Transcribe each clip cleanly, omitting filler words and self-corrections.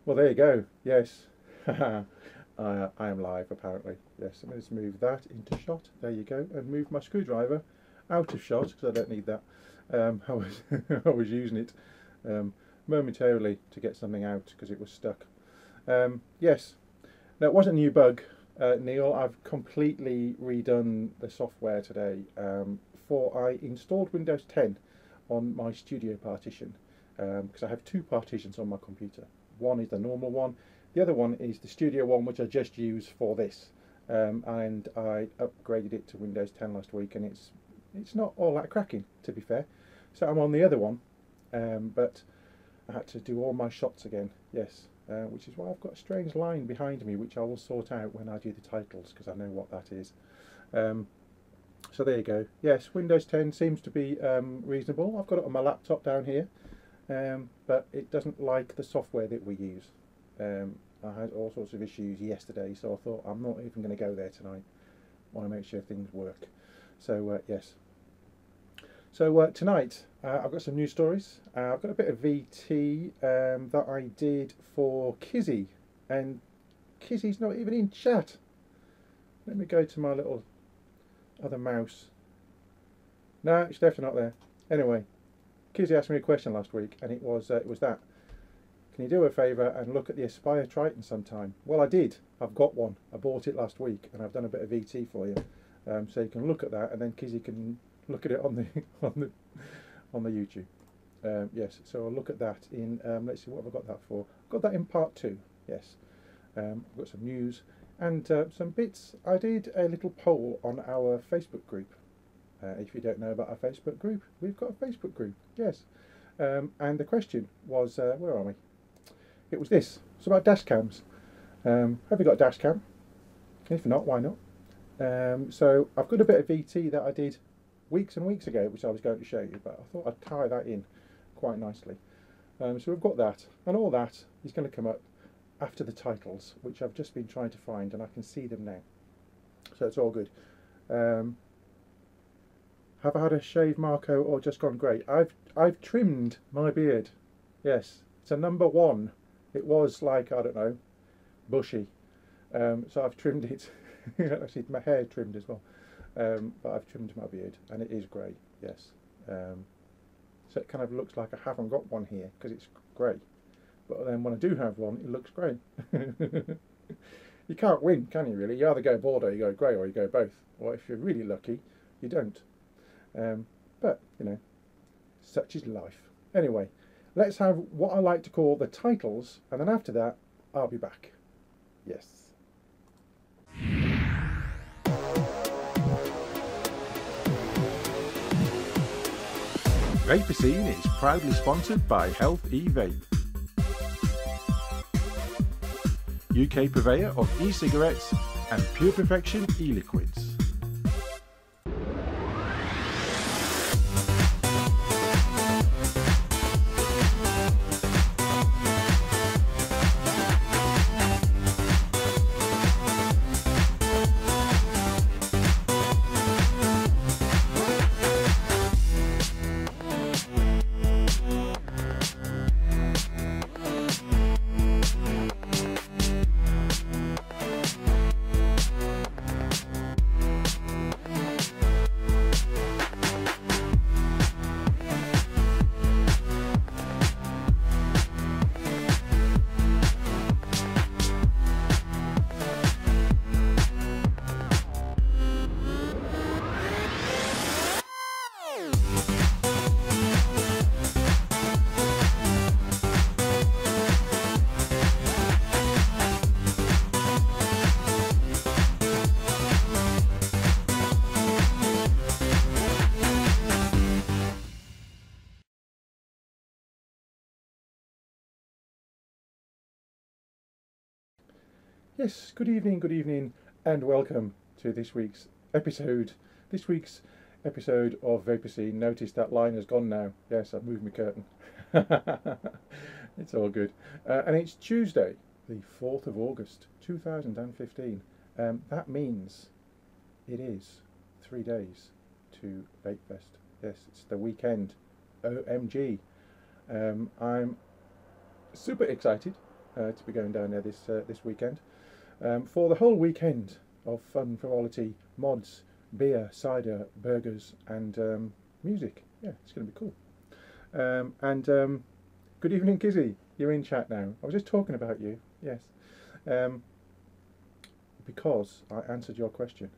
Well, there you go. Yes. I am live, apparently. Yes, I'm going to move that into shot. There you go. And move my screwdriver out of shot, because I don't need that. I was I was using it momentarily to get something out because it was stuck. Yes. Now, it wasn't a new bug, Neil. I've completely redone the software today. I installed Windows 10 on my studio partition, because I have two partitions on my computer. One is the normal one, the other one is the studio one, which I just use for this, and I upgraded it to Windows 10 last week, and it's not all that cracking, to be fair. So I'm on the other one, but I had to do all my shots again. Yes, which is why I've got a strange line behind me, which I will sort out when I do the titles, because I know what that is. So there you go. Yes, Windows 10 seems to be reasonable. I've got it on my laptop down here, but it doesn't like the software that we use. I had all sorts of issues yesterday, so I thought I'm not even going to go there tonight. I want to make sure things work. So yes. So tonight I've got some news stories. I've got a bit of VT that I did for Kizzy, and Kizzy's not even in chat. Let me go to my little other mouse. No, it's definitely not there. Anyway, Kizzy asked me a question last week, and it was that. Can you do a favour and look at the Aspire Triton sometime? Well, I did. I've got one. I bought it last week, and I've done a bit of VT for you, so you can look at that, and then Kizzy can look at it on the on the YouTube. Yes, so I'll look at that in. Let's see, what have I got that for? I've got that in part 2. Yes, I've got some news and some bits. I did a little poll on our Facebook group. If you don't know about our Facebook group, we've got a Facebook group. Yes, and the question was, where are we? It was this. It's about dash cams. Have you got a dash cam? If not, why not? So I've got a bit of VT that I did weeks and weeks ago, which I was going to show you, but I thought I'd tie that in quite nicely. So we've got that, and all that is going to come up after the titles, which I've just been trying to find, and I can see them now. So it's all good. Have I had a shave, Marco, or just gone grey? I've trimmed my beard. Yes, it's a number 1. It was like, I don't know, bushy. So I've trimmed it. Actually, my hair trimmed as well. But I've trimmed my beard, and it is grey. Yes. So it kind of looks like I haven't got one here because it's grey. But then when I do have one, it looks grey. You can't win, can you, really? You either go bald or you go grey, or you go both. Or if you're really lucky, you don't. But, you know, such is life. Anyway, let's have what I like to call the titles, and then after that, I'll be back. Yes. Vaper Scene is proudly sponsored by Health E-Vape, UK purveyor of e-cigarettes and Pure Perfection e-liquids. Yes, good evening, and welcome to this week's episode. This week's episode of Vaper Scene. Notice that line has gone now. Yes, I've moved my curtain. It's all good. And it's Tuesday, the 4th of August, 2015. That means it is 3 days to Vapefest. Yes, it's the weekend. OMG. I'm super excited. to be going down there this weekend for the whole weekend of fun, frivolity, mods, beer, cider, burgers, and music. Yeah, it's going to be cool. Good evening, Kizzy. You're in chat now. I was just talking about you. Yes, because I answered your question.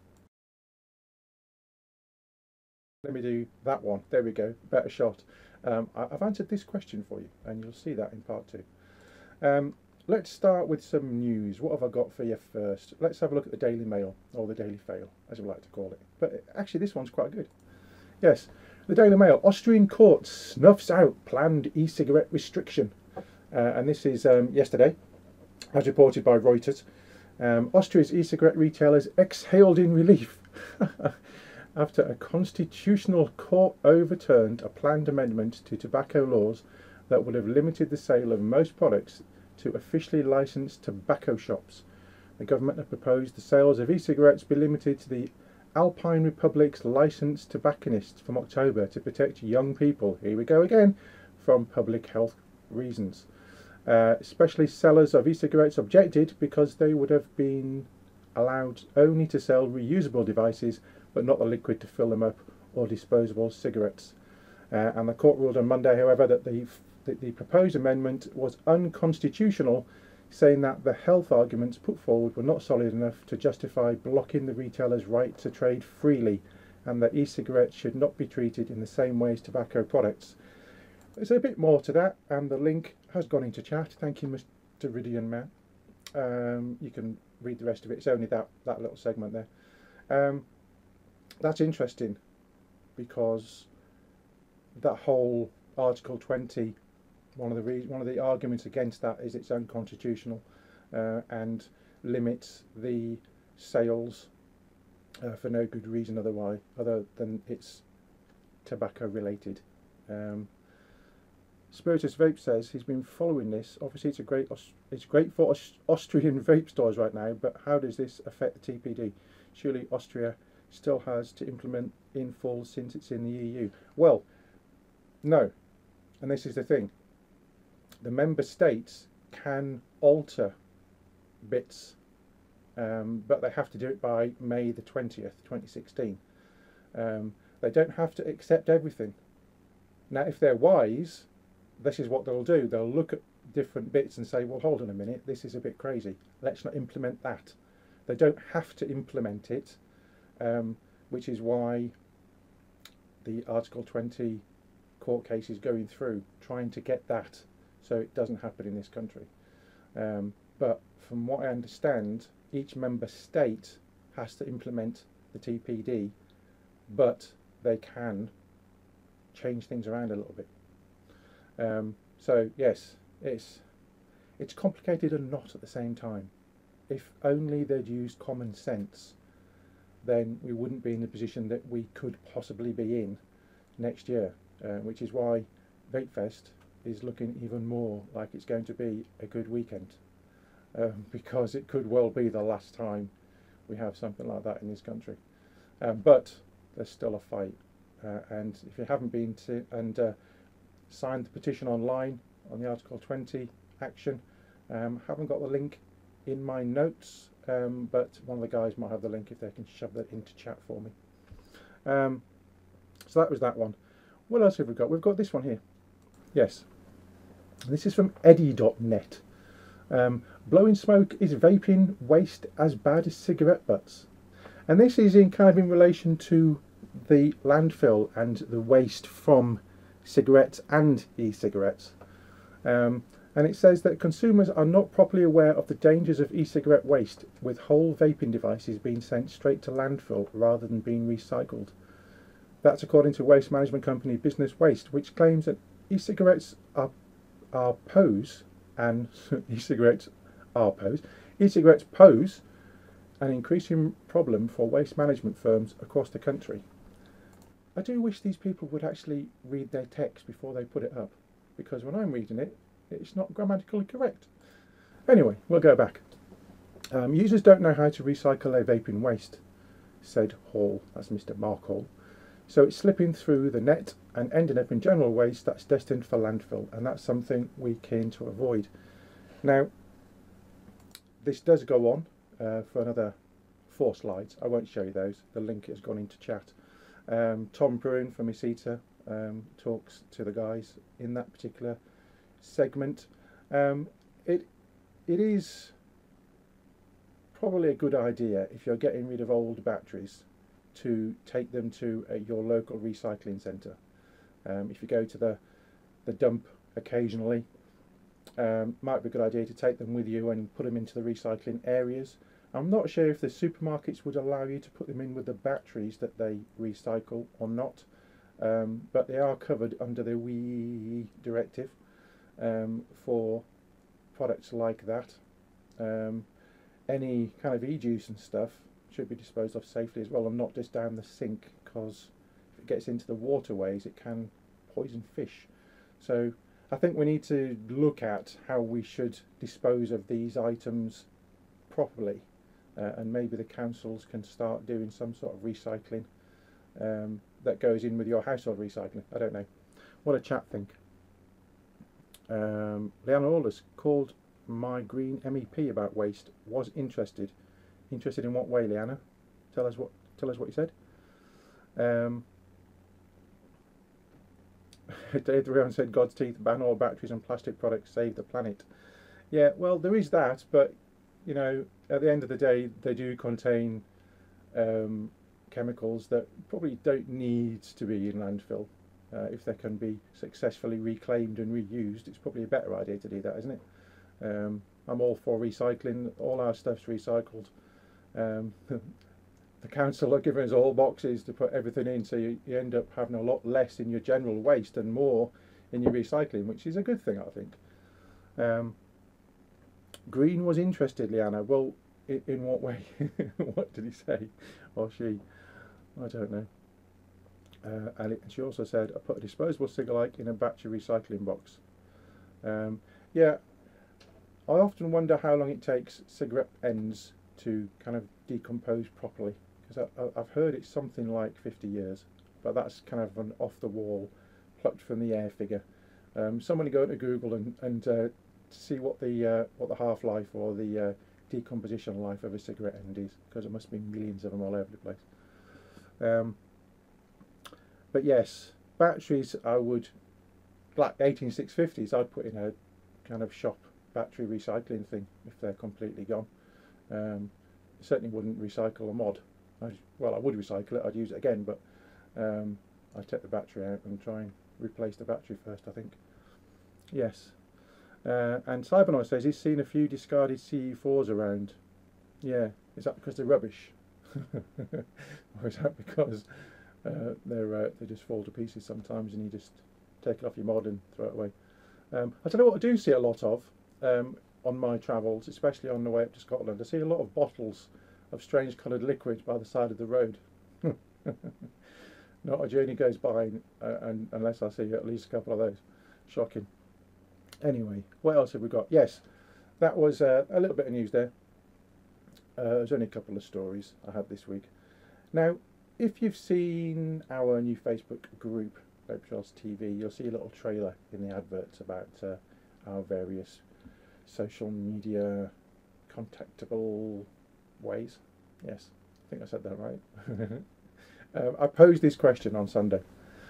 Let me do that one. There we go. Better shot. I've answered this question for you, and you'll see that in part 2. Let's start with some news. What have I got for you first? Let's have a look at the Daily Mail, or the Daily Fail, as we like to call it. But actually, this one's quite good. Yes, the Daily Mail. Austrian court snuffs out planned e-cigarette restriction. And this is yesterday, as reported by Reuters. Austria's e-cigarette retailers exhaled in relief after a constitutional court overturned a planned amendment to tobacco laws that would have limited the sale of most products to officially licensed tobacco shops. The government had proposed the sales of e-cigarettes be limited to the Alpine Republic's licensed tobacconists from October to protect young people, here we go again, from public health reasons. Especially sellers of e-cigarettes objected because they would have been allowed only to sell reusable devices but not the liquid to fill them up or disposable cigarettes. And the court ruled on Monday, however, that the proposed amendment was unconstitutional, saying that the health arguments put forward were not solid enough to justify blocking the retailer's right to trade freely, and that e-cigarettes should not be treated in the same way as tobacco products. There's a bit more to that, and the link has gone into chat. Thank you, Mr. Ridian Man. You can read the rest of it. It's only that little segment there. That's interesting because that whole Article 20, one of the arguments against that is it's unconstitutional and limits the sales for no good reason other than it's tobacco related. Spiritus Vape says he's been following this. Obviously, it's great for Austrian vape stores right now, but how does this affect the TPD? Surely Austria still has to implement in full since it's in the EU. Well, no, and this is the thing. The member states can alter bits, but they have to do it by May the 20th, 2016. They don't have to accept everything. Now, if they're wise, this is what they'll do. They'll look at different bits and say, well, hold on a minute, this is a bit crazy. Let's not implement that. They don't have to implement it, which is why the Article 20 court case is going through, trying to get that so it doesn't happen in this country. But from what I understand, each member state has to implement the TPD, but they can change things around a little bit. So yes, it's complicated and not at the same time. If only they'd used common sense, then we wouldn't be in the position that we could possibly be in next year, which is why Vapefest is looking even more like it's going to be a good weekend, because it could well be the last time we have something like that in this country. But there's still a fight, and if you haven't been to and signed the petition online on the Article 20 action, haven't got the link in my notes, but one of the guys might have the link if they can shove that into chat for me. So that was that one. What else have we got? We've got this one here. Yes, this is from Eddie.net. Blowing smoke is vaping waste as bad as cigarette butts, and this is in relation to the landfill and the waste from cigarettes and e-cigarettes. And it says that consumers are not properly aware of the dangers of e-cigarette waste, with whole vaping devices being sent straight to landfill rather than being recycled. That's according to waste management company Business Waste, which claims that e-cigarettes pose an increasing problem for waste management firms across the country. I do wish these people would actually read their text before they put it up, because when I'm reading it, it's not grammatically correct. Anyway, we'll go back. Users don't know how to recycle their vaping waste, said Hall, that's Mr. Mark Hall. So it's slipping through the net and ending up in general waste that's destined for landfill, and that's something we're keen to avoid. Now, this does go on for another 4 slides. I won't show you those. The link has gone into chat. Tom Bruin from e-cigs talks to the guys in that particular segment. It is probably a good idea, if you're getting rid of old batteries, to take them to your local recycling centre. If you go to the dump occasionally, might be a good idea to take them with you and put them into the recycling areas. I'm not sure if the supermarkets would allow you to put them in with the batteries that they recycle or not, but they are covered under the WEEE directive for products like that. Any kind of e-juice and stuff should be disposed of safely as well, and not just down the sink, because if it gets into the waterways it can poison fish. So I think we need to look at how we should dispose of these items properly, and maybe the councils can start doing some sort of recycling that goes in with your household recycling. I don't know. What a chat think. Leanna Aldous called my green MEP about waste. Was interested. Interested in what way, Leanna? Tell us what you said. Dave the Round said, God's teeth, ban all batteries and plastic products, save the planet. Yeah, well, there is that, but you know, at the end of the day, they do contain chemicals that probably don't need to be in landfill. If they can be successfully reclaimed and reused, it's probably a better idea to do that, isn't it? I'm all for recycling. All our stuff's recycled. The council are giving us all boxes to put everything in, so you end up having a lot less in your general waste and more in your recycling, which is a good thing, I think. Green was interested, Leanna. Well, in what way? What did he say, or she? I don't know. And she also said, I put a disposable cig-alike in a battery recycling box. Yeah, I often wonder how long it takes cigarette ends to kind of decompose properly, because I've heard it's something like 50 years, but that's kind of an off-the-wall, plucked from the air figure. Someone go to Google and see what the half-life or the decomposition life of a cigarette end is, because there must be millions of them all over the place. But yes, batteries I would, like 18650s, I'd put in a kind of shop battery recycling thing if they're completely gone. Certainly wouldn't recycle a mod. Well, I would recycle it, I'd use it again, but I'd take the battery out and try and replace the battery first, I think. Yes. And Cybernoid says he's seen a few discarded CE4s around. Yeah, is that because they're rubbish? Or is that because they just fall to pieces sometimes and you just take it off your mod and throw it away? I tell you what I do see a lot of on my travels, especially on the way up to Scotland. I see a lot of bottles of strange coloured liquid by the side of the road. Not a journey goes by unless I see at least a couple of those. Shocking. Anyway, what else have we got? Yes, that was a little bit of news there. There's only a couple of stories I had this week. Now, if you've seen our new Facebook group, Vaper TV, you'll see a little trailer in the adverts about our various social media contactable ways. Yes, I think I said that right. I posed this question on Sunday.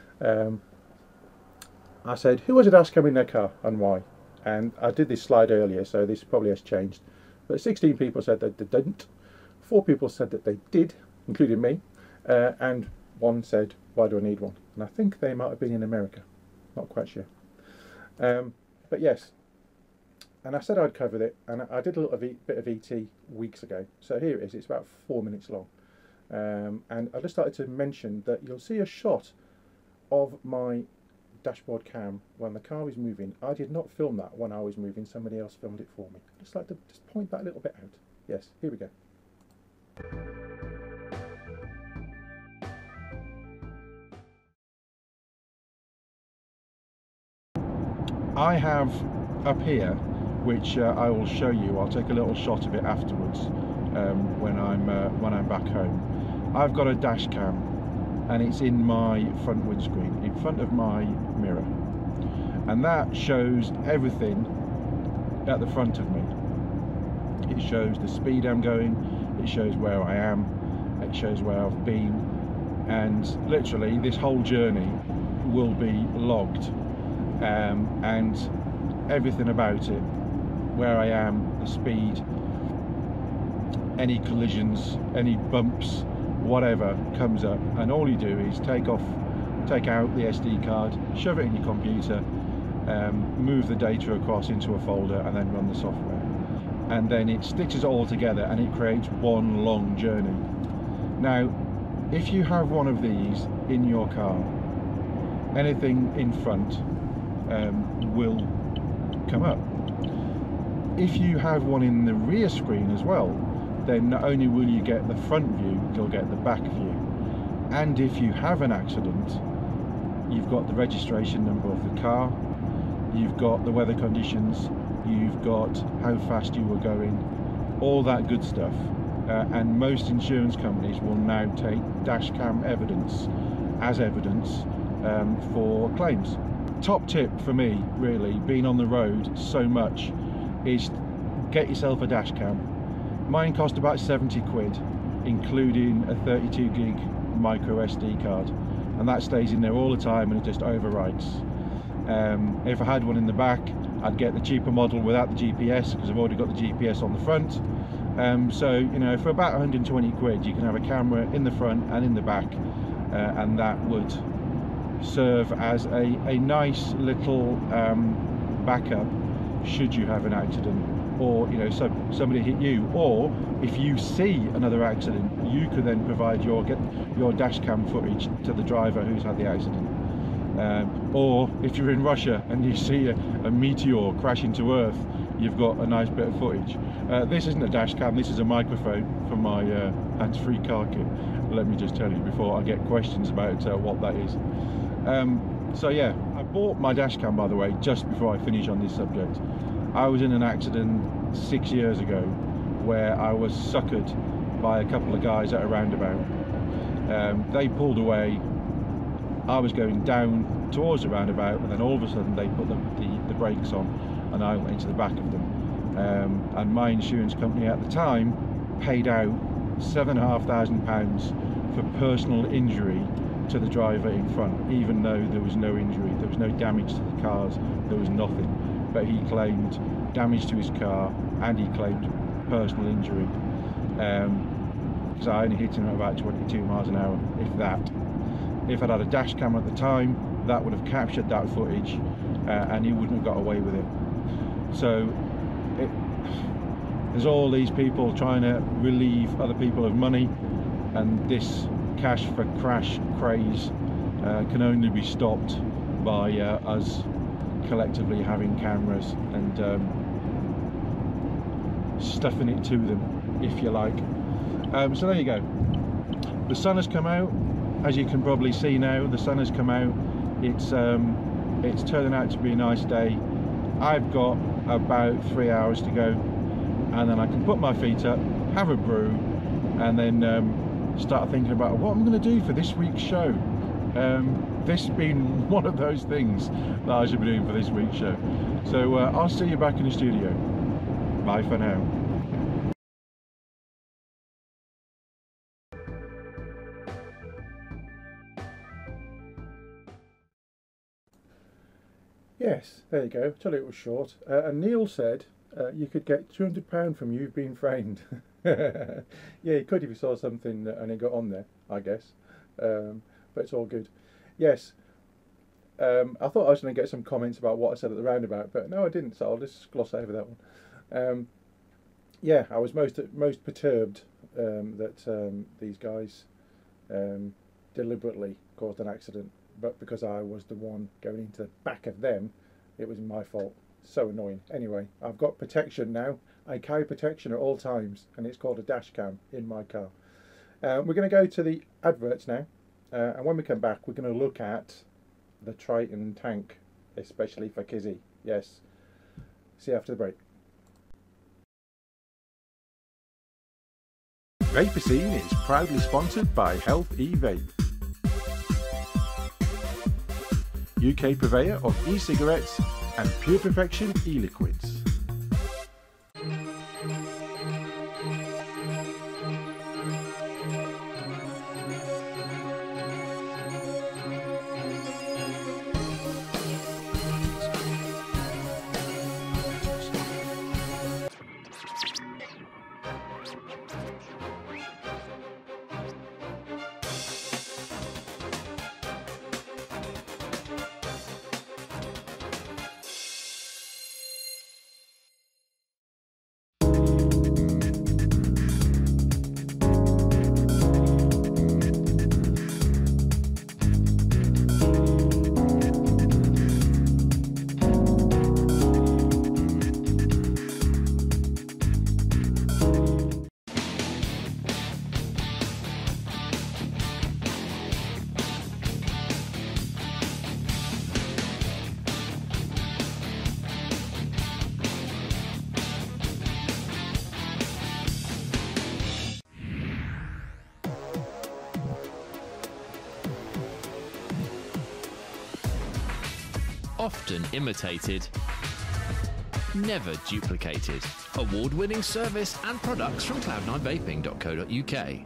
I said, who has a dash cam in their car and why? And I did this slide earlier, so this probably has changed. But 16 people said that they didn't. 4 people said that they did, including me. And 1 said, why do I need one? And I think they might have been in America. Not quite sure. But yes. And I said I'd cover it, and I did a little bit of ET weeks ago. So here it is. It's about 4 minutes long. And I just started to mention that you'll see a shot of my dashboard cam when the car was moving. I did not film that when I was moving. Somebody else filmed it for me. I'd just like to just point that a little bit out. Yes, here we go. I have up here, which I will show you. I'll take a little shot of it afterwards when I'm back home. I've got a dash cam, and it's in my front windscreen, in front of my mirror, and that shows everything at the front of me. It shows the speed I'm going, it shows where I am, it shows where I've been, and literally this whole journey will be logged, and everything about it, where I am, the speed, any collisions, any bumps, whatever comes up, and all you do is take out the SD card, shove it in your computer, move the data across into a folder, and then run the software, and then it stitches it all together and it creates one long journey. Now, if you have one of these in your car, anything in front will come up. If you have one in the rear screen as well, then not only will you get the front view, you'll get the back view. And if you have an accident, you've got the registration number of the car, you've got the weather conditions, you've got how fast you were going, all that good stuff. And most insurance companies will now take dash cam evidence as evidence for claims. Top tip for me, really, being on the road so much, is get yourself a dash cam. Mine cost about 70 quid, including a 32 gig micro SD card, and that stays in there all the time and it just overwrites. If I had one in the back, I'd get the cheaper model without the GPS, because I've already got the GPS on the front. So, you know, for about 120 quid you can have a camera in the front and in the back, and that would serve as a nice little backup should you have an accident, or, you know, somebody hit you, or if you see another accident, you could then provide your dash cam footage to the driver who's had the accident. Or if you're in Russia and you see a meteor crash into Earth, you've got a nice bit of footage. This isn't a dash cam, this is a microphone for my hands-free car kit. Let me just tell you before I get questions about what that is. So yeah, I bought my dash cam, by the way, just before I finish on this subject. I was in an accident 6 years ago where I was suckered by a couple of guys at a roundabout. They pulled away, I was going down towards the roundabout, and then all of a sudden they put the brakes on and I went into the back of them. And my insurance company at the time paid out £7,500 for personal injury to the driver in front, even though there was no injury, there was no damage to the cars, there was nothing. But he claimed damage to his car and he claimed personal injury, because I only hit him at about 22 miles an hour, if that. If I'd had a dash cam at the time, that would have captured that footage, and he wouldn't have got away with it. So there's all these people trying to relieve other people of money, and this cash for crash craze can only be stopped by us collectively having cameras and stuffing it to them, if you like. So there you go. The sun has come out, as you can probably see now. The sun has come out. It's turning out to be a nice day. I've got about 3 hours to go, and then I can put my feet up, have a brew, and then start thinking about what I'm going to do for this week's show. This has been one of those things that I should be doing for this week's show. So I'll see you back in the studio. Bye for now. Yes, there you go. Tell you it was short. And Neil said you could get £200 from You've Been Framed. Yeah, you could if you saw something and it got on there, I guess. But it's all good. Yes, I thought I was going to get some comments about what I said at the roundabout, but no, I didn't, so I'll just gloss over that one. Yeah, I was most perturbed that these guys deliberately caused an accident, but because I was the one going into the back of them, it was my fault. So annoying. Anyway, I've got protection now. I carry protection at all times, and it's called a dash cam in my car. We're going to go to the adverts now, and when we come back we're going to look at the Triton Tank, especially for Kizzy. Yes, see you after the break. Vaper Scene is proudly sponsored by Health E-Vape, UK purveyor of e-cigarettes and Pure Perfection e-liquids. often imitated, never duplicated. Award-winning service and products from cloud9vaping.co.uk.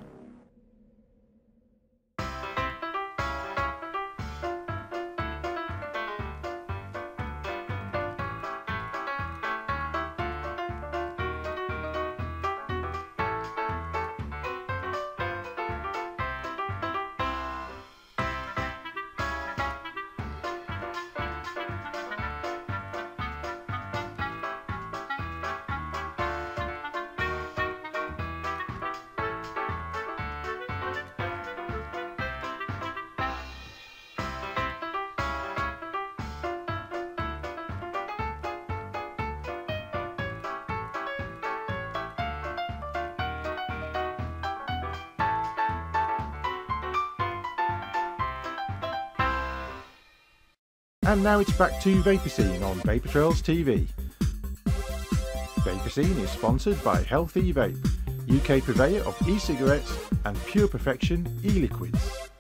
And now it's back to Vaper Scene on Vaper Trails TV. Vaper Scene is sponsored by Healthy Vape, UK purveyor of e-cigarettes and Pure Perfection e-liquids.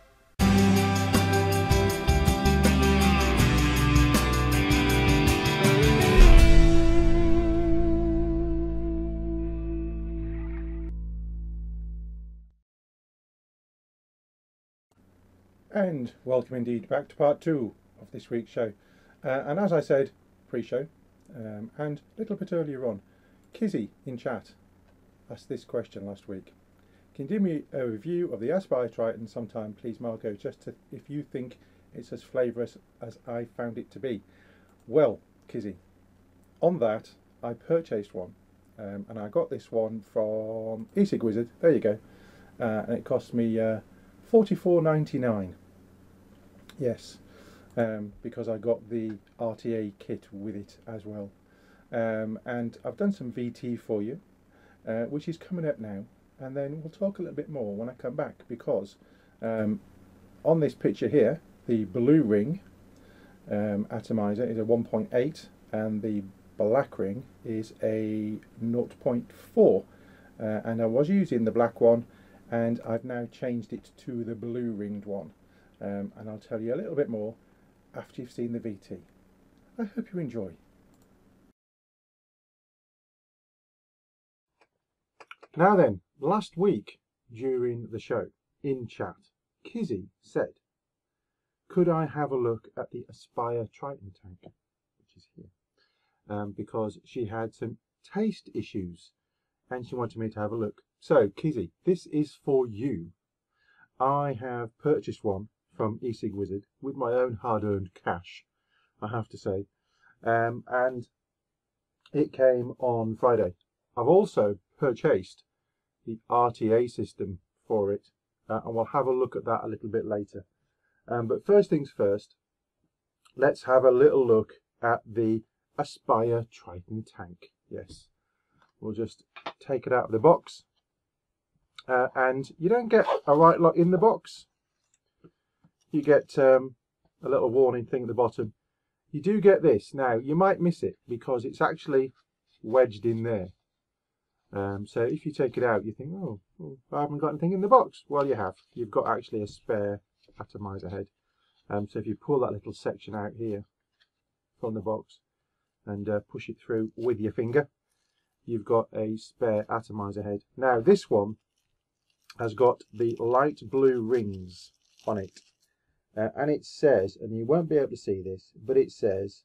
And welcome indeed back to part 2 of this week's show. And as I said pre-show and a little bit earlier on, Kizzy in chat asked this question last week. Can you do me a review of the Aspire Triton sometime, please, Marco, just to, if you think it's as flavourous as I found it to be? Well, Kizzy, on that I purchased one, and I got this one from e-cig Wizard. There you go, and it cost me $44.99. Yes, because I got the RTA kit with it as well. And I've done some VT for you, which is coming up now, and then we'll talk a little bit more when I come back, because on this picture here, the blue ring atomizer is a 1.8 and the black ring is a 0.4, and I was using the black one and I've now changed it to the blue ringed one. And I'll tell you a little bit more after you've seen the VT. I hope you enjoy. Now then, last week during the show, in chat, Kizzy said, could I have a look at the Aspire Triton Tank, which is here, because she had some taste issues and she wanted me to have a look. So, Kizzy, this is for you. I have purchased one from e-cig Wizard with my own hard-earned cash, I have to say, and it came on Friday. I've also purchased the RTA system for it, and we'll have a look at that a little bit later. But first things first, let's have a little look at the Aspire Triton Tank. Yes, we'll just take it out of the box, and you don't get a right lot in the box. You get a little warning thing at the bottom. You do get this. Now, you might miss it because it's actually wedged in there. So if you take it out, you think, oh, I haven't got anything in the box. Well, you have. You've got actually a spare atomizer head. So if you pull that little section out here from the box and push it through with your finger, you've got a spare atomizer head. Now, this one has got the light blue rings on it. And it says, and you won't be able to see this, but it says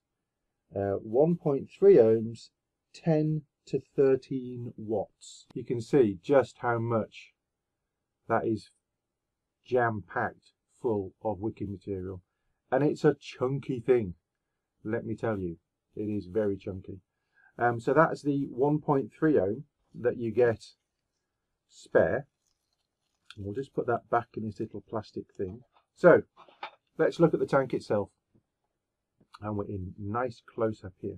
1.3 ohms, 10 to 13 watts. You can see just how much that is jam-packed full of wicked material. And it's a chunky thing, let me tell you. It is very chunky. So that's the 1.3 ohm that you get spare. And we'll just put that back in this little plastic thing. So, let's look at the tank itself. And we're in nice close-up here.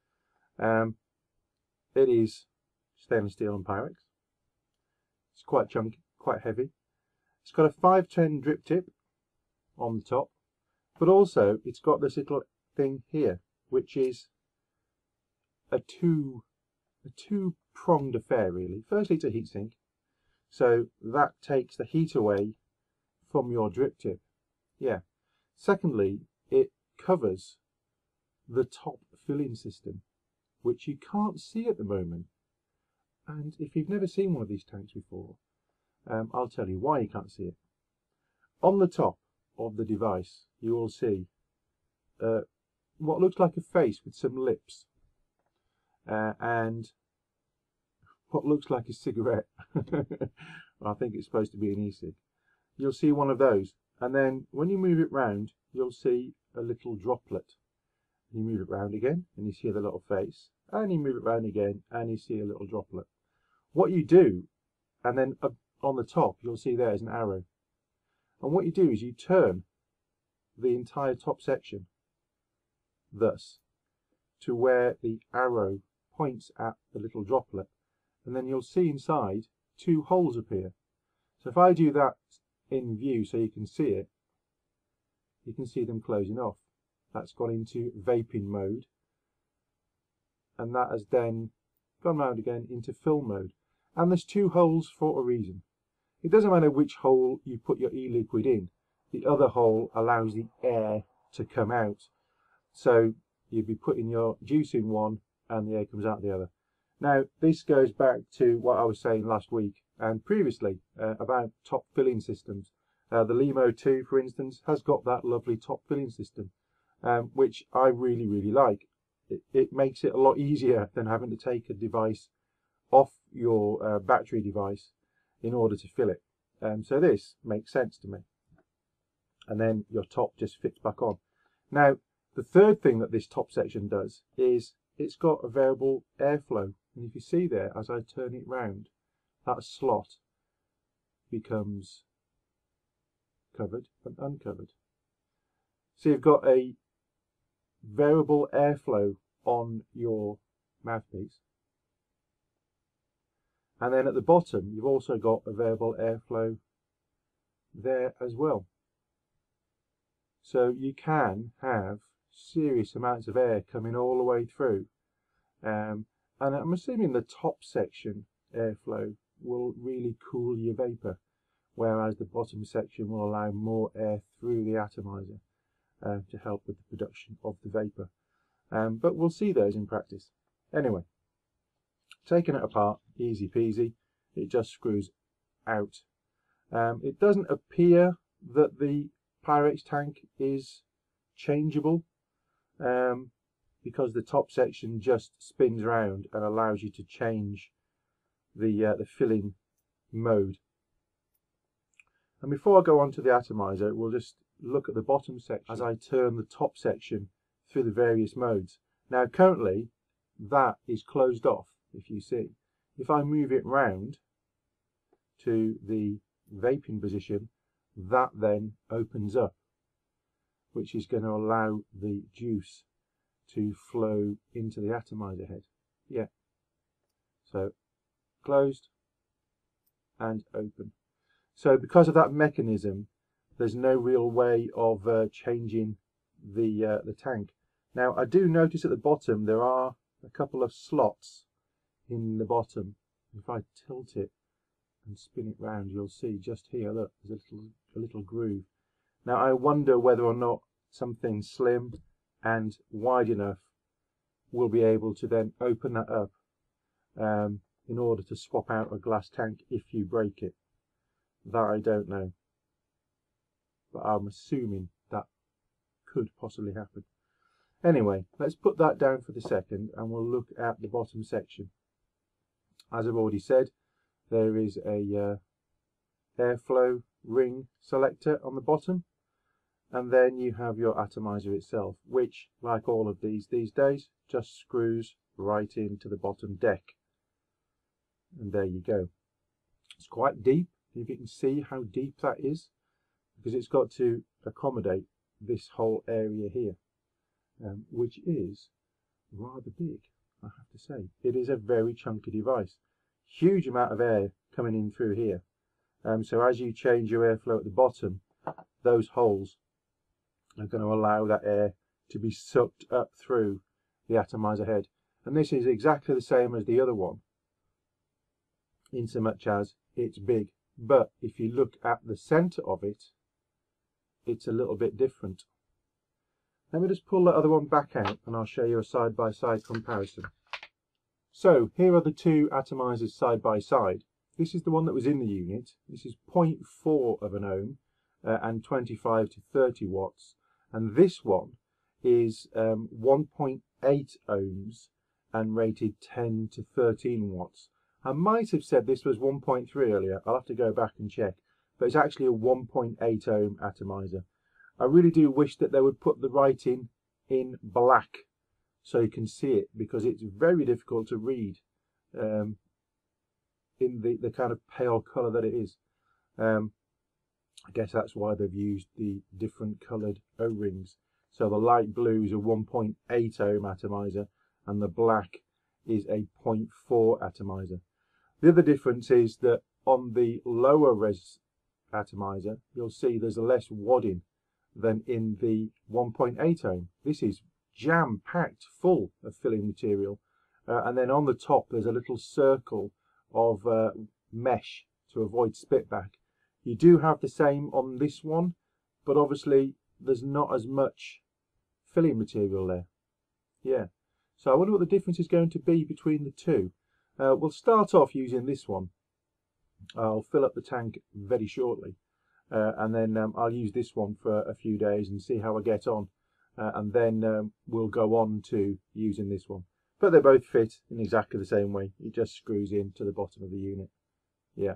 It is stainless steel and Pyrex. It's quite chunky, quite heavy. It's got a 510 drip tip on the top, but also it's got this little thing here, which is a two-pronged affair, really. Firstly, it's a heatsink, so that takes the heat away from your drip tip. Yeah. Secondly, it covers the top filling system, which you can't see at the moment. And if you've never seen one of these tanks before, I'll tell you why you can't see it. On the top of the device, you will see what looks like a face with some lips and what looks like a cigarette. I think it's supposed to be an e-cig. You'll see one of those, and then when you move it round, you'll see a little droplet. You move it round again, and you see the little face, and you move it round again, and you see a little droplet. What you do, and then on the top, you'll see there's an arrow. And what you do is you turn the entire top section, thus, to where the arrow points at the little droplet, and then you'll see inside 2 holes appear. So if I do that in view so you can see it, you can see them closing off. That's gone into vaping mode, and that has then gone round again into film mode. And there's 2 holes for a reason. It doesn't matter which hole you put your e-liquid in. The other hole allows the air to come out. So you'd be putting your juice in one and the air comes out the other. Now this goes back to what I was saying last week and previously about top filling systems. The Limo 2, for instance, has got that lovely top filling system, which I really like. It makes it a lot easier than having to take a device off your battery device in order to fill it. So this makes sense to me. And then your top just fits back on. Now, the third thing that this top section does is it's got a variable airflow. And if you see there, as I turn it round, that slot becomes covered and uncovered. So you've got a variable airflow on your mouthpiece. And then at the bottom, you've also got a variable airflow there as well. So you can have serious amounts of air coming all the way through. And I'm assuming the top section airflow will really cool your vapor, whereas the bottom section will allow more air through the atomizer to help with the production of the vapor. But we'll see those in practice. Anyway, taking it apart, easy peasy, it just screws out. It doesn't appear that the Pyrex tank is changeable because the top section just spins around and allows you to change the filling mode. And before I go on to the atomizer, we'll just look at the bottom section as I turn the top section through the various modes. Now currently that is closed off, if you see. If I move it round to the vaping position, that then opens up, which is going to allow the juice to flow into the atomizer head. Yeah. So closed and open. So because of that mechanism, there's no real way of changing the tank. Now I do notice at the bottom there are a couple of slots in the bottom. If I tilt it and spin it round, you'll see just here, look, there's a little groove. Now I wonder whether or not something slim and wide enough will be able to then open that up in order to swap out a glass tank if you break it. That I don't know, but I'm assuming that could possibly happen. Anyway, let's put that down for the second and we'll look at the bottom section. As I've already said, there is a airflow ring selector on the bottom, and then you have your atomizer itself, which, like all of these days, just screws right into the bottom deck. And there you go. It's quite deep, if you can see how deep that is, because it's got to accommodate this whole area here, which is rather big, I have to say. It is a very chunky device. Huge amount of air coming in through here. So as you change your airflow at the bottom, those holes are going to allow that air to be sucked up through the atomizer head. And this is exactly the same as the other one, in so much as it's big. But if you look at the center of it, it's a little bit different. Let me just pull that other one back out and I'll show you a side-by-side comparison. So here are the two atomizers side by side. This is the one that was in the unit. This is 0.4 of an ohm and 25 to 30 watts. And this one is 1.8 ohms and rated 10 to 13 watts. I might have said this was 1.3 earlier. I'll have to go back and check. But it's actually a 1.8 ohm atomizer. I really do wish that they would put the writing in black so you can see it, because it's very difficult to read in the kind of pale colour that it is. I guess that's why they've used the different coloured O-rings. So the light blue is a 1.8 ohm atomizer and the black is a 0.4 atomizer. The other difference is that on the lower res atomizer, you'll see there's less wadding than in the 1.8 ohm. This is jam-packed full of filling material, and then on the top there's a little circle of mesh to avoid spitback. You do have the same on this one, but obviously there's not as much filling material there. Yeah, so I wonder what the difference is going to be between the two. We'll start off using this one. I'll fill up the tank very shortly, and then I'll use this one for a few days and see how I get on, and then we'll go on to using this one. But they both fit in exactly the same way. It just screws in to the bottom of the unit. Yeah.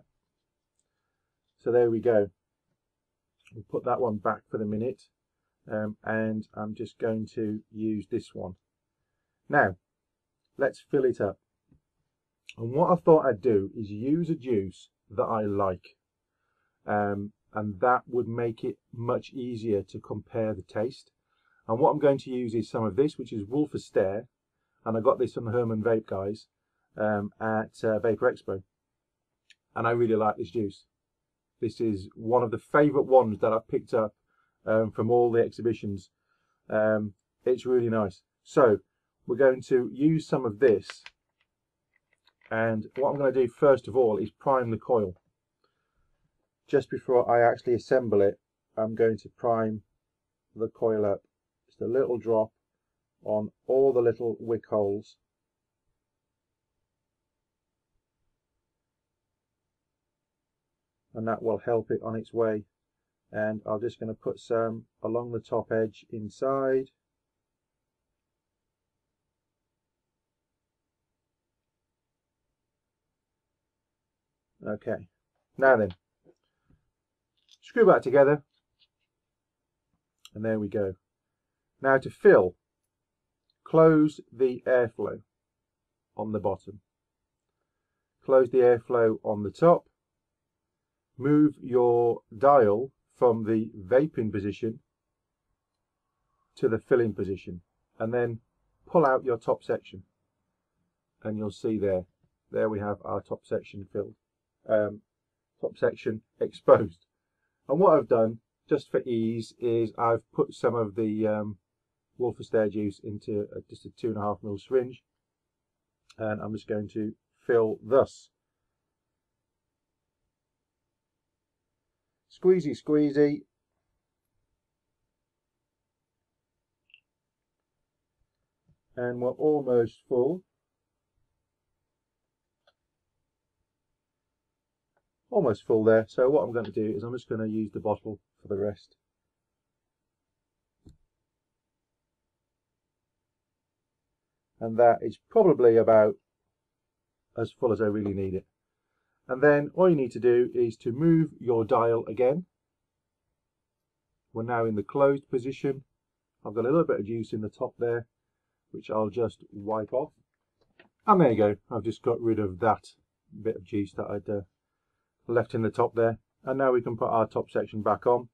So there we go. We'll put that one back for the minute, and I'm just going to use this one. Now, let's fill it up. And what I thought I'd do is use a juice that I like, and that would make it much easier to compare the taste. And what I'm going to use is some of this, which is Wolf Aspire, and I got this from the Herman Vape guys at Vaper Expo, and I really like this juice. This is one of the favourite ones that I've picked up from all the exhibitions. It's really nice. So we're going to use some of this, and what I'm going to do first of all is prime the coil. Just before I actually assemble it, I'm going to prime the coil up. Just a little drop on all the little wick holes. And that will help it on its way. And I'm just going to put some along the top edge inside. Okay, now then, screw back together, and there we go. Now to fill, close the airflow on the bottom, close the airflow on the top, move your dial from the vaping position to the filling position, and then pull out your top section, and you'll see there we have our top section filled, top section exposed. And what I've done, just for ease, is I've put some of the Wolf Aspire juice into just a 2.5 ml syringe, and I'm just going to fill thus. Squeezy, squeezy. And we're almost full. Almost full there. So what I'm going to do is I'm just going to use the bottle for the rest. And that is probably about as full as I really need it. And then all you need to do is to move your dial again. We're now in the closed position. I've got a little bit of juice in the top there, which I'll just wipe off. And there you go. I've just got rid of that bit of juice that I'd left in the top there. And now we can put our top section back on.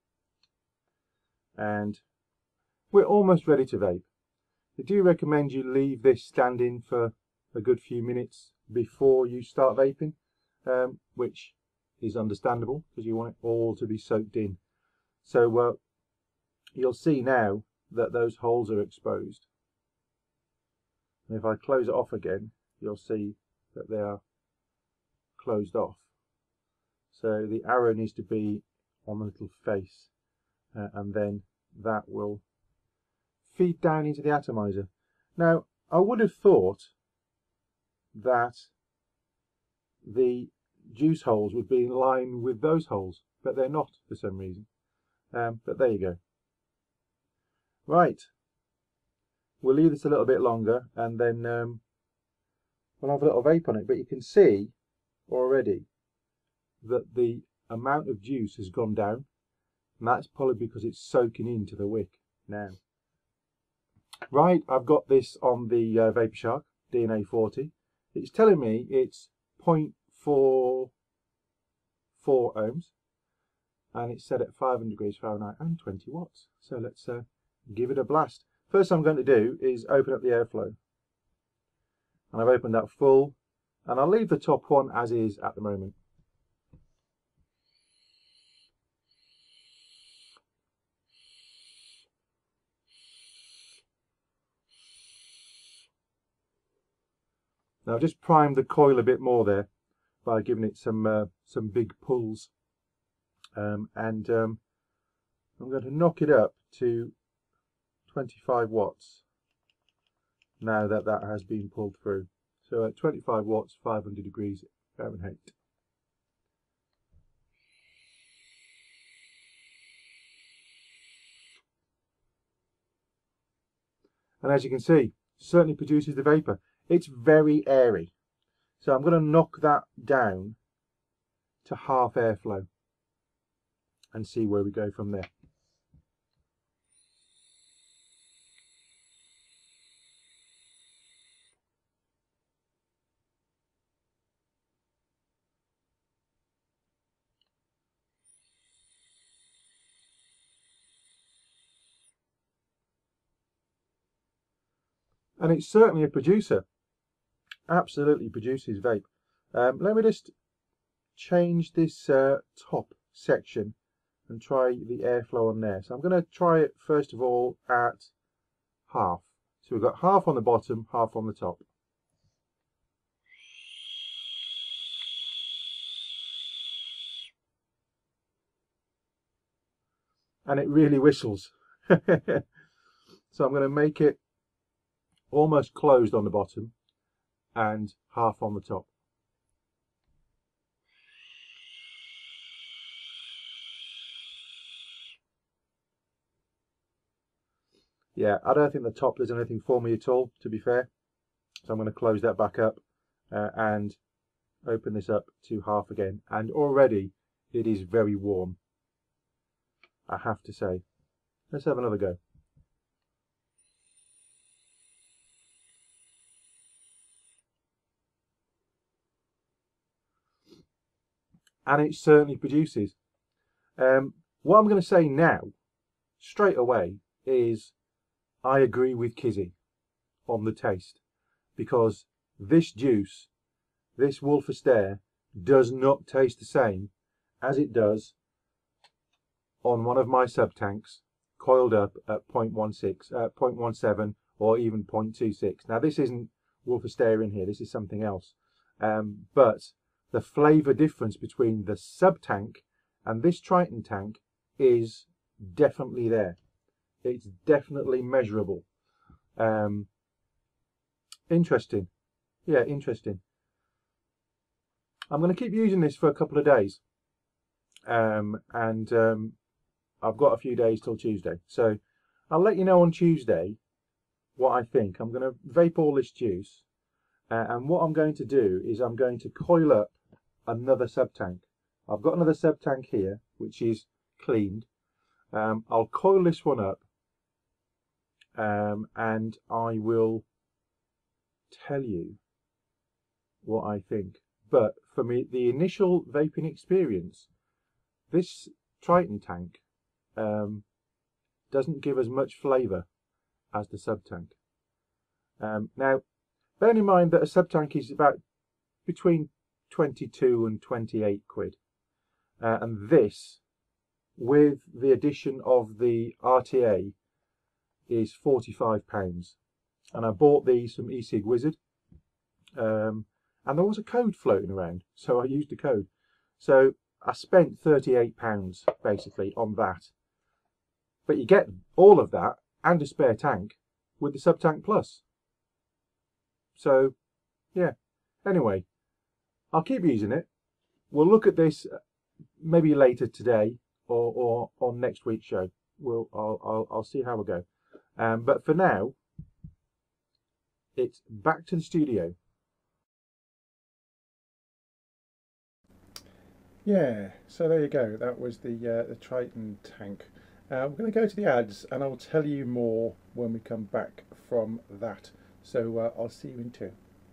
And we're almost ready to vape. I do recommend you leave this standing for a good few minutes before you start vaping, which is understandable because you want it all to be soaked in. So you'll see now that those holes are exposed. And if I close it off again, you'll see that they are closed off. So the arrow needs to be on the little face, and then that will feed down into the atomizer. Now, I would have thought that the juice holes would be in line with those holes, but they're not for some reason. But there you go. Right, we'll leave this a little bit longer, and then we'll have a little vape on it. But you can see already that the amount of juice has gone down, and that's probably because it's soaking into the wick now. Right, I've got this on the Vaper Shark DNA 40. It's telling me it's 0.44 ohms, and it's set at 500 degrees Fahrenheit and 20 watts. So let's give it a blast. First thing I'm going to do is open up the airflow, and I've opened that full, and I'll leave the top one as is at the moment. Now I've just primed the coil a bit more there by giving it some big pulls, and I'm going to knock it up to 25 watts now that that has been pulled through. So at 25 watts, 500 degrees Fahrenheit. And as you can see, certainly produces the vapor. It's very airy. So I'm going to knock that down to half airflow and see where we go from there. And it's certainly a producer. Absolutely produces vape. Let me just change this top section and try the airflow on there. So I'm going to try it first of all at half. So we've got half on the bottom, half on the top. And it really whistles. So I'm going to make it almost closed on the bottom and half on the top. Yeah, I don't think the top does anything for me at all, to be fair. So I'm going to close that back up and open this up to half again. And already it is very warm, I have to say. Let's have another go. And it certainly produces. What I'm going to say now, straight away, is I agree with Kizzy on the taste, because this juice, this Wolf Aspire, does not taste the same as it does on one of my sub tanks coiled up at 0.16, 0.17 or even 0.26. Now this isn't Wolf Aspire in here, this is something else, but the flavour difference between the sub tank and this Triton tank is definitely there. It's definitely measurable. Interesting. Yeah, interesting. I'm going to keep using this for a couple of days. I've got a few days till Tuesday. So I'll let you know on Tuesday what I think. I'm going to vape all this juice. And what I'm going to do is I'm going to coil up another sub tank. I've got another sub tank here, which is cleaned. I'll coil this one up. And I will tell you what I think. But for me, the initial vaping experience, this Triton tank doesn't give as much flavour as the sub tank. Now, bear in mind that a sub tank is about between 22 and 28 quid. And this, with the addition of the RTA, is £45. And I bought these from e-cig Wizard, and there was a code floating around, so I used the code. So I spent £38 basically on that, but you get all of that and a spare tank with the Sub-Tank Plus. So, yeah. Anyway, I'll keep using it. We'll look at this maybe later today or on next week's show. I'll see how we go. But for now, it's back to the studio. Yeah, so there you go. That was the Triton Tank. We're going to go to the ads, and I'll tell you more when we come back from that. So I'll see you in two.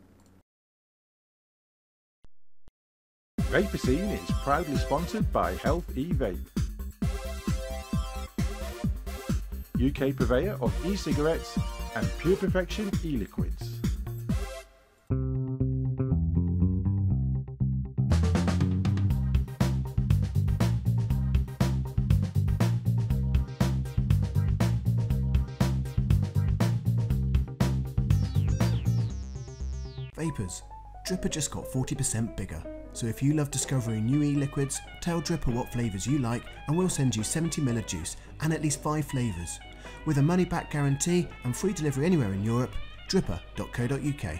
Vaper Scene is proudly sponsored by Health E-Vape, UK purveyor of e-cigarettes and Pure Perfection e-liquids. Vapers, Dripper just got 40% bigger. So if you love discovering new e-liquids, tell Dripper what flavours you like and we'll send you 70ml of juice and at least 5 flavours. With a money back guarantee and free delivery anywhere in Europe, dripper.co.uk.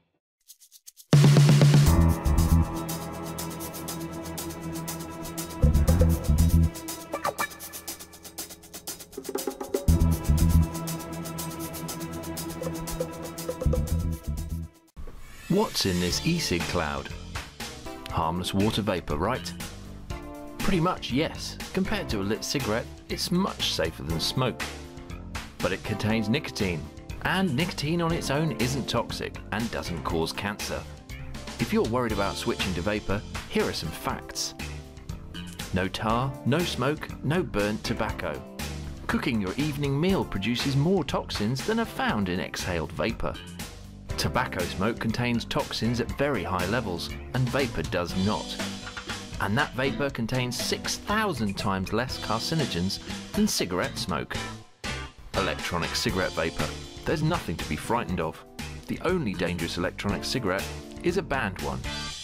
What's in this e-cig cloud? Harmless water vapour, right? Pretty much, yes. Compared to a lit cigarette, it's much safer than smoke. But it contains nicotine, and nicotine on its own isn't toxic and doesn't cause cancer. If you're worried about switching to vapour, here are some facts. No tar, no smoke, no burnt tobacco. Cooking your evening meal produces more toxins than are found in exhaled vapour. Tobacco smoke contains toxins at very high levels, and vapour does not. And that vapour contains 6,000 times less carcinogens than cigarette smoke. Electronic cigarette vapour. There's nothing to be frightened of. The only dangerous electronic cigarette is a banned one.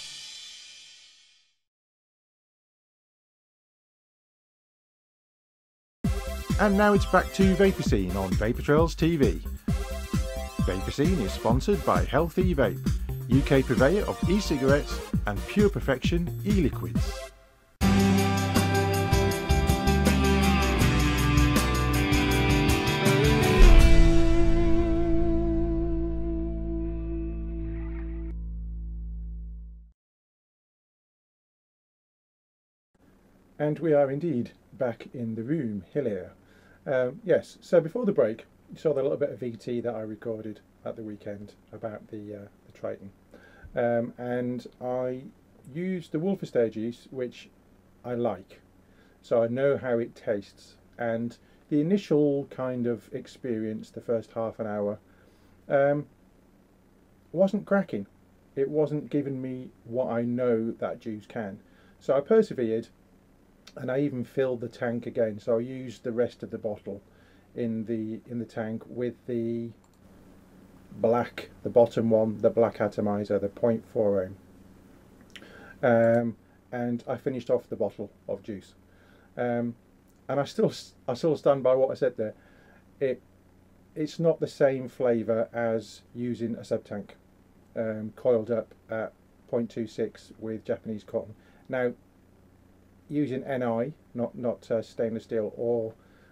And now it's back to Vaper Scene on Vapor Trails TV. Vaper Scene is sponsored by Health E-Vape, UK purveyor of e-cigarettes and Pure Perfection e-liquids. And we are indeed back in the room, hello. Yes, so before the break, you saw the little bit of VT that I recorded at the weekend about the Triton. And I used the Wolfer Stage yeast, which I like. So I know how it tastes. And the initial kind of experience, the first half an hour, wasn't cracking. It wasn't giving me what I know that juice can. So I persevered, and I even filled the tank again. So I used the rest of the bottle in the tank with the black, the bottom one, the black atomizer, the 0.4 ohm, and I finished off the bottle of juice. And I still stand by what I said there. It's not the same flavour as using a sub-tank coiled up at 0.26 with Japanese cotton. Now, using Ni, not stainless steel or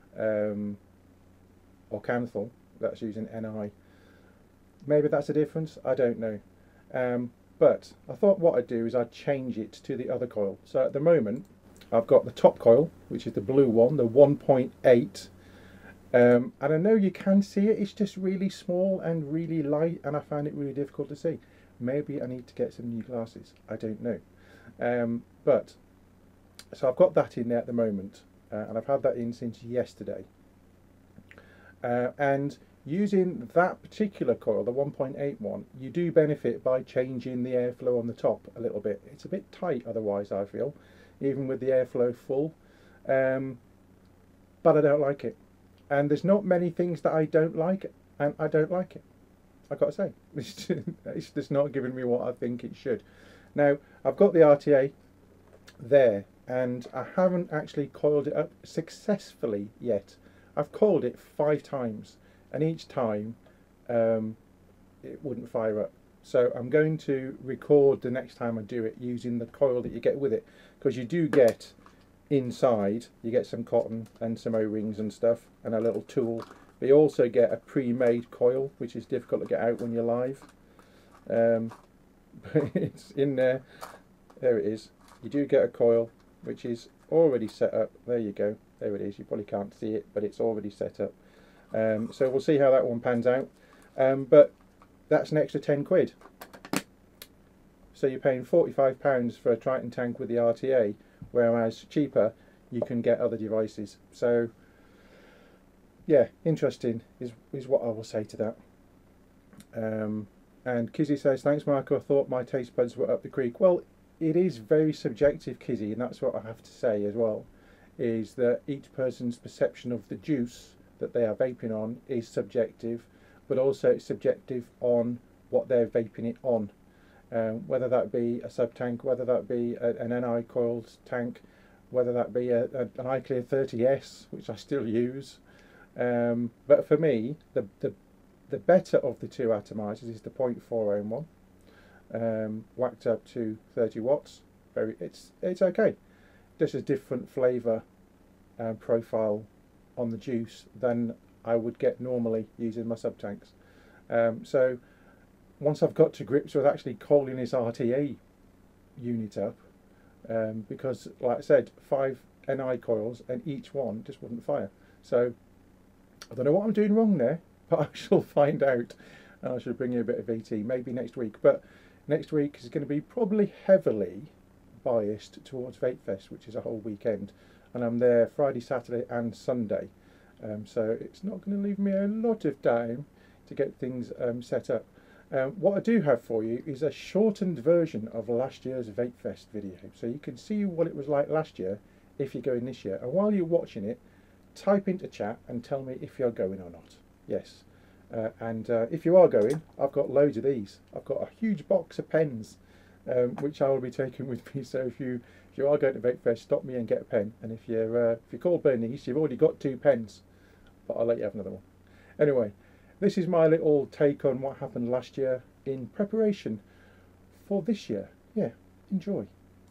Canthal, that's using Ni. Maybe that's a difference, I don't know. But I thought what I'd do is I'd change it to the other coil. So at the moment, I've got the top coil, which is the blue one, the 1.8. And I know you can see it, it's just really small and really light, and I find it really difficult to see. Maybe I need to get some new glasses, I don't know. So I've got that in there at the moment, and I've had that in since yesterday. And using that particular coil, the 1.8 one, you do benefit by changing the airflow on the top a little bit. It's a bit tight otherwise, I feel, even with the airflow full. But I don't like it. And there's not many things that I don't like, and I don't like it. I've got to say, it's just not giving me what I think it should. Now, I've got the RTA there, and I haven't actually coiled it up successfully yet I've coiled it 5 times, and each time it wouldn't fire up. So I'm going to record the next time I do it using the coil that you get with it, because you do get inside, you get some cotton and some O-rings and stuff and a little tool, but you also get a pre-made coil which is difficult to get out when you're live. But it's in there. There it is. You do get a coil which is already set up. There you go, there it is. You probably can't see it, but it's already set up. So we'll see how that one pans out, but that's an extra 10 quid. So you're paying £45 for a Triton tank with the RTA, whereas cheaper you can get other devices. So yeah, interesting is what I will say to that. And Kizzy says, thanks Marco, I thought my taste buds were up the creek. Well, it is very subjective, Kizzy, and that's what I have to say as well, is that each person's perception of the juice that they are vaping on is subjective, but also it's subjective on what they're vaping it on. Whether that be a sub tank, whether that be an NI coiled tank, whether that be an iClear 30S, which I still use. But for me, the better of the two atomizers is the 0.4 ohm one, whacked up to 30 watts. It's okay. Just a different flavour and profile on the juice than I would get normally using my sub tanks. So once I've got to grips with actually coiling this RTA unit up, because like I said, 5 NI coils and each one just wouldn't fire. So I don't know what I'm doing wrong there, but I shall find out. I should bring you a bit of VT maybe next week, but next week is going to be probably heavily biased towards Vapefest, which is a whole weekend, and I'm there Friday, Saturday and Sunday, so it's not going to leave me a lot of time to get things set up. What I do have for you is a shortened version of last year's Vapefest video, so you can see what it was like last year if you're going this year, and while you're watching it, type into chat and tell me if you're going or not. Yes, and if you are going, I've got loads of these. I've got a huge box of pens, which I will be taking with me, so if you are going to Vapefest, stop me and get a pen, and if you're called Bernice, you've already got 2 pens, but I'll let you have another one. Anyway, this is my little take on what happened last year in preparation for this year. Yeah, enjoy.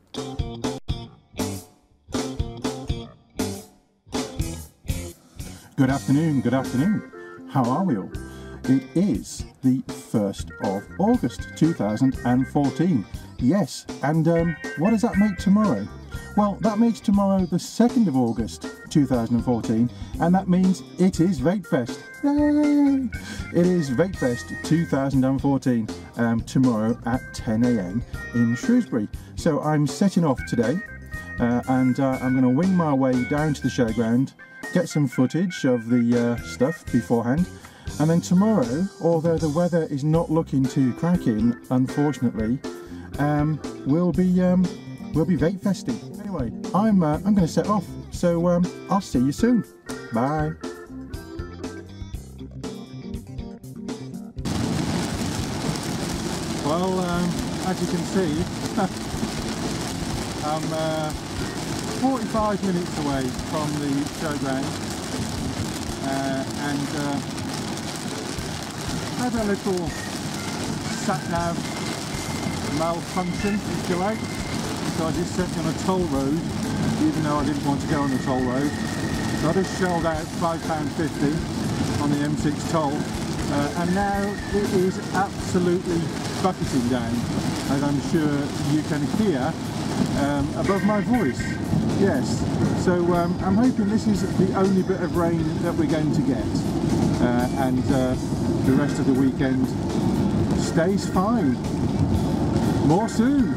Good afternoon, good afternoon. How are we all? It is the 1st of August 2014. Yes, and what does that make tomorrow? Well, that makes tomorrow the 2nd of August 2014, and that means it is Vapefest. Yay! It is Vapefest 2014 tomorrow at 10 AM in Shrewsbury. So I'm setting off today, and I'm going to wing my way down to the showground, get some footage of the stuff beforehand, and then tomorrow, although the weather is not looking too cracking, unfortunately, we'll be Vapefesting. Anyway, I'm going to set off, so I'll see you soon. Bye. Well, as you can see, I'm 45 minutes away from the showground, and had a little sat-nav malfunction, if you like, because it's set on a toll road, even though I didn't want to go on the toll road. So I just shelled out £5.50 on the M6 toll, and now it is absolutely bucketing down, as I'm sure you can hear above my voice. Yes, so I'm hoping this is the only bit of rain that we're going to get, and the rest of the weekend stays fine. More soon.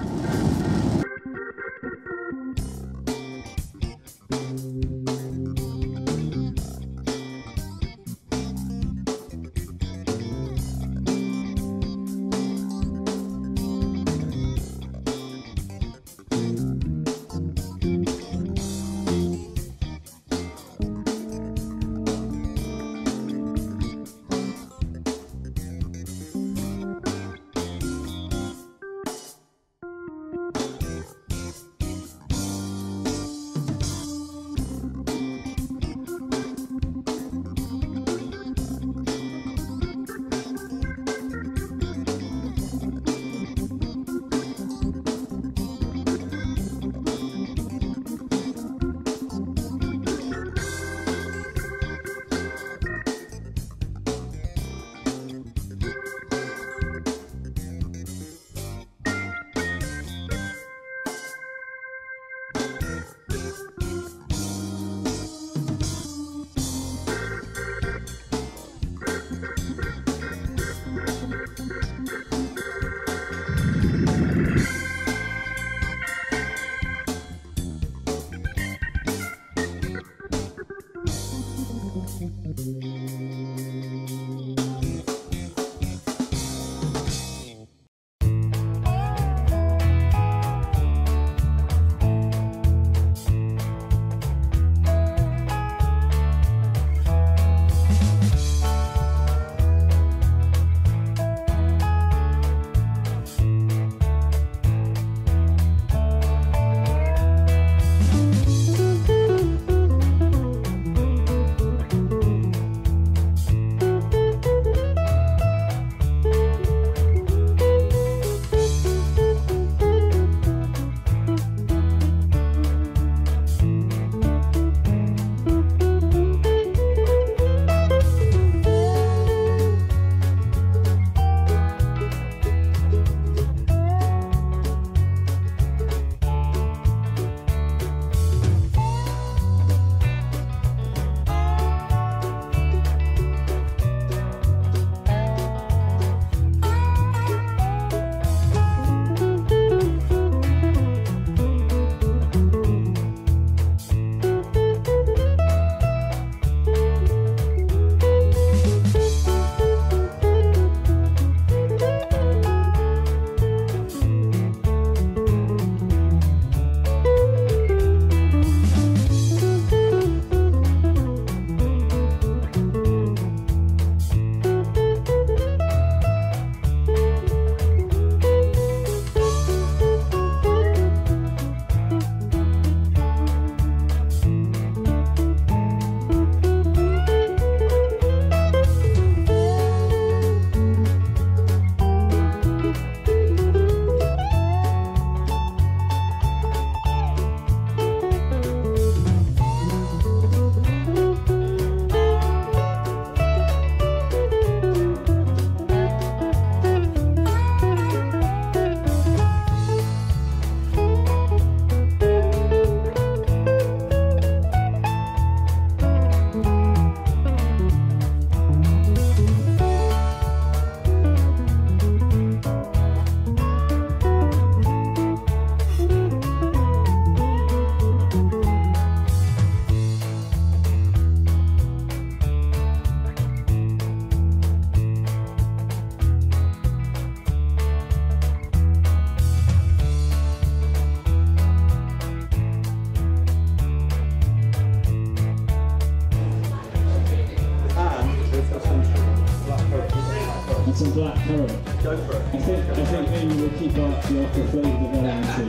think maybe we'll keep the offer flavour development.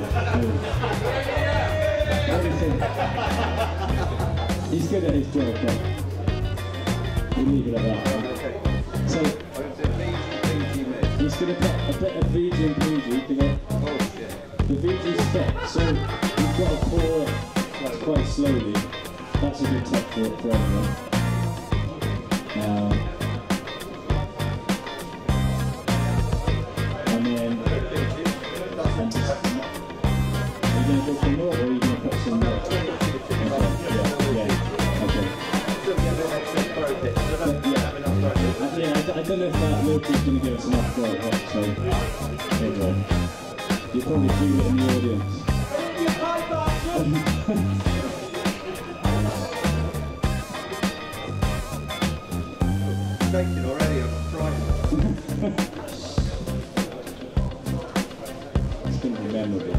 What do you think? He's good at his job, but we'll leave it at that. So, he's going to put a bit of VG and PG. The VG stopped, so you've got to pour it quite slowly. That's a good tip for everyone. And then, are you going to go for more, or are you going to put some more? Okay. I don't know if that milk is going to give us enough for it, so anyway. You'll probably feel it in the audience. Taken already, I'm frightened. It's going to be memorable.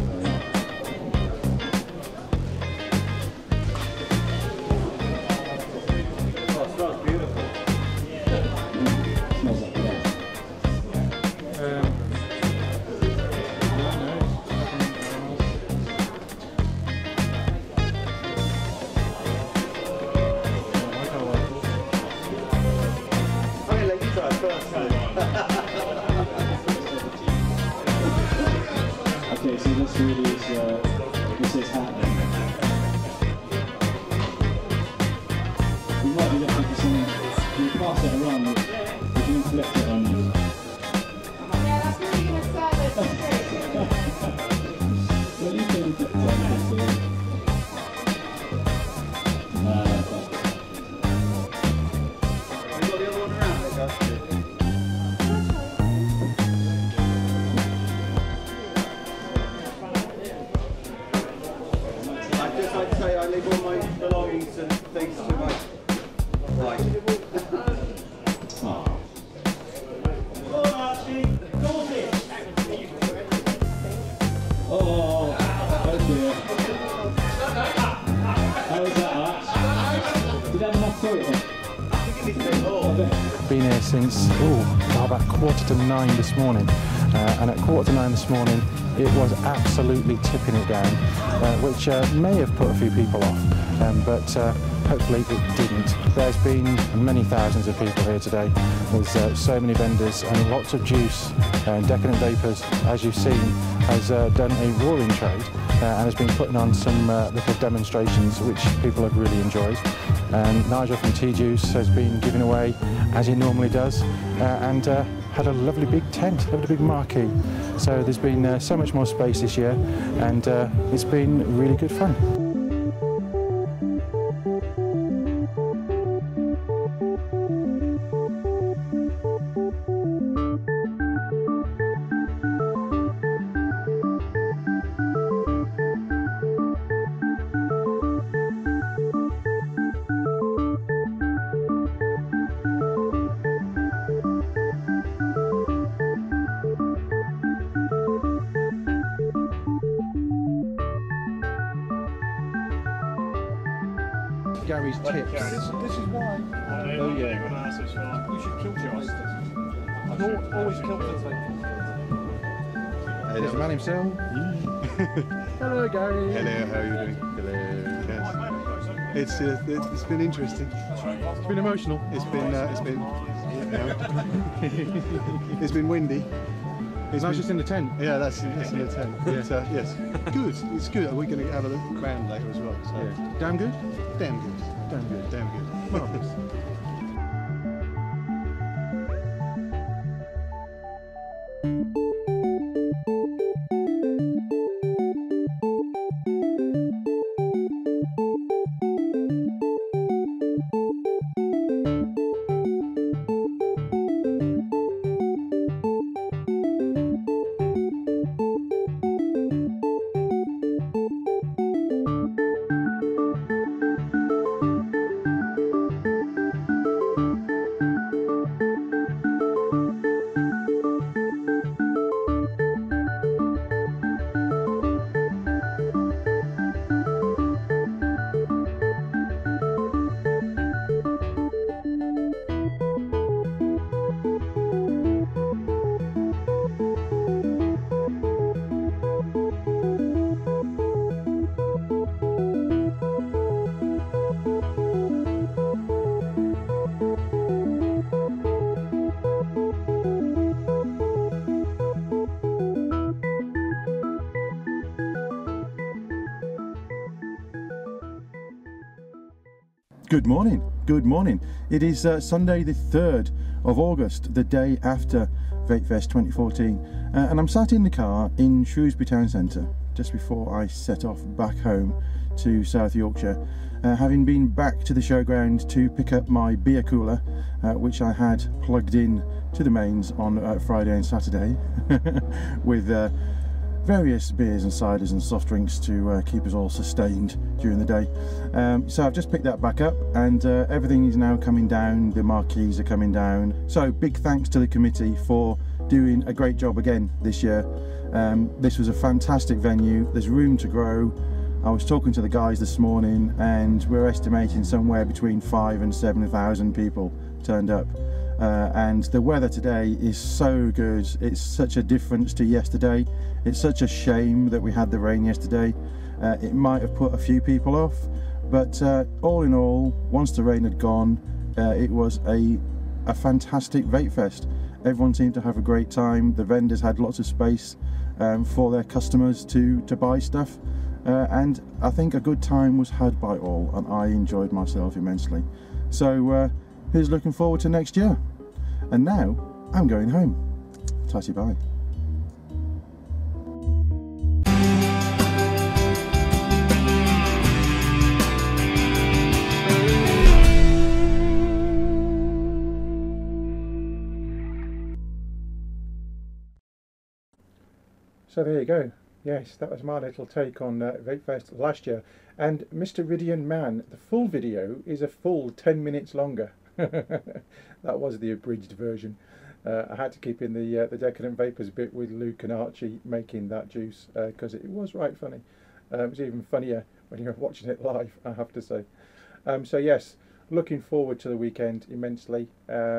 Oh, it smells beautiful. Smells like that. Okay, let you try first. Okay, so this really is happening. We might be looking for some. We'll pass it around. We can inflict it on you. Yeah, that's really good service. Well, you can inflict it on you. Have you got the other one around there, guys? I'd just like to say I leave all my belongings and things to my right. Oh, dear. How was that, Arch? Did that have enough toilet? Been here since about 9:15 this morning, and at 9:15 this morning it was absolutely tipping it down, which may have put a few people off, but hopefully it didn't. There's been many thousands of people here today. There's so many vendors and lots of juice. Decadent Vapers, as you've seen, has done a roaring trade and has been putting on some little demonstrations which people have really enjoyed. And Nigel from T-Juice has been giving away, as he normally does, and had a lovely big tent, lovely big marquee. So there's been so much more space this year, and it's been really good fun. Gary's tips. This is why. Oh yeah. You should kill Josh. I've always killed them. There's the man himself. Hello, Gary. Hello, how are you doing? Hello. Yes. It's been interesting. It's been emotional. It's been windy. It's not just in the tent. Yeah, that's in the tent. But, yes, good. It's good. We're going to have a look around later as well. So. Yeah. Damn good. Damn good. Damn good. Damn good. Marvellous. Good morning, good morning. It is Sunday the 3rd of August, the day after Vapefest 2014, and I'm sat in the car in Shrewsbury Town Centre just before I set off back home to South Yorkshire, having been back to the showground to pick up my beer cooler, which I had plugged in to the mains on Friday and Saturday with various beers and ciders and soft drinks to keep us all sustained during the day. So I've just picked that back up, and everything is now coming down. The marquees are coming down. So big thanks to the committee for doing a great job again this year. This was a fantastic venue. There's room to grow. I was talking to the guys this morning, and we're estimating somewhere between 5,000 and 7,000 people turned up. And the weather today is so good. It's such a difference to yesterday. It's such a shame that we had the rain yesterday. It might have put a few people off, but all in all, once the rain had gone, it was a fantastic Vapefest. Everyone seemed to have a great time. The vendors had lots of space for their customers to buy stuff, and I think a good time was had by all, and I enjoyed myself immensely. So who's looking forward to next year? And now I'm going home. Tatty bye. So there you go. Yes, that was my little take on Vapefest last year. And Mr. Ridian Man, the full video is a full 10 minutes longer. That was the abridged version. I had to keep in the Decadent Vapors bit with Luke and Archie making that juice, because it was right funny. It was even funnier when you're watching it live, I have to say. So yes, looking forward to the weekend immensely.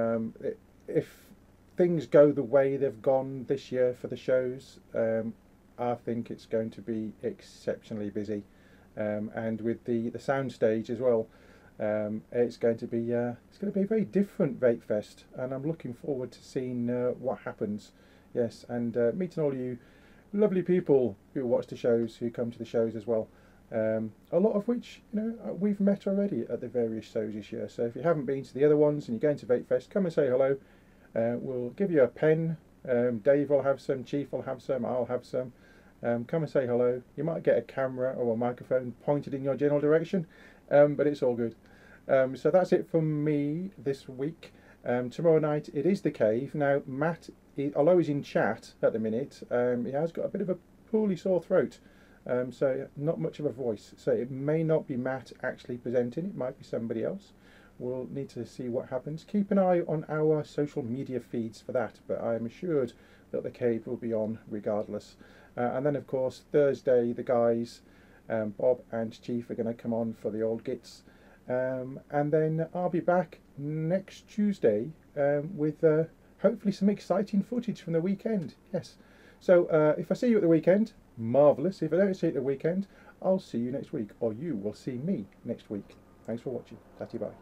If things go the way they've gone this year for the shows, I think it's going to be exceptionally busy, and with the sound stage as well. It's going to be a very different Vapefest, and I'm looking forward to seeing what happens. Yes, and meeting all you lovely people who watch the shows, who come to the shows as well. A lot of which, you know, we've met already at the various shows this year. So if you haven't been to the other ones and you're going to Vapefest, come and say hello. We'll give you a pen. Dave will have some, Chief will have some, I'll have some. Come and say hello. You might get a camera or a microphone pointed in your general direction, but it's all good. So that's it from me this week. Tomorrow night it is the Cave. Now Matt, although he's in chat at the minute, he has got a bit of a poorly sore throat, so not much of a voice. So it may not be Matt actually presenting, it might be somebody else. We'll need to see what happens. Keep an eye on our social media feeds for that, but I'm assured that the Cave will be on regardless. And then of course Thursday the guys, Bob and Chief, are going to come on for the old gits. And then I'll be back next Tuesday with hopefully some exciting footage from the weekend. Yes. So if I see you at the weekend, marvellous. If I don't see you at the weekend, I'll see you next week, or you will see me next week. Thanks for watching. Tatty bye.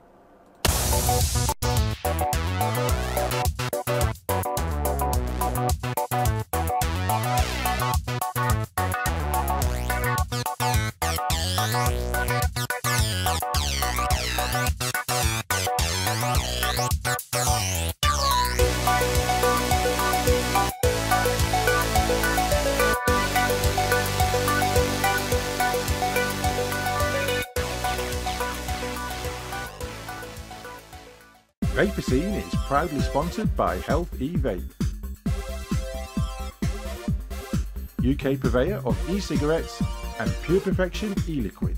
Vaper Scene is proudly sponsored by Health E-Vape, UK purveyor of e-cigarettes and Pure Perfection e-liquid.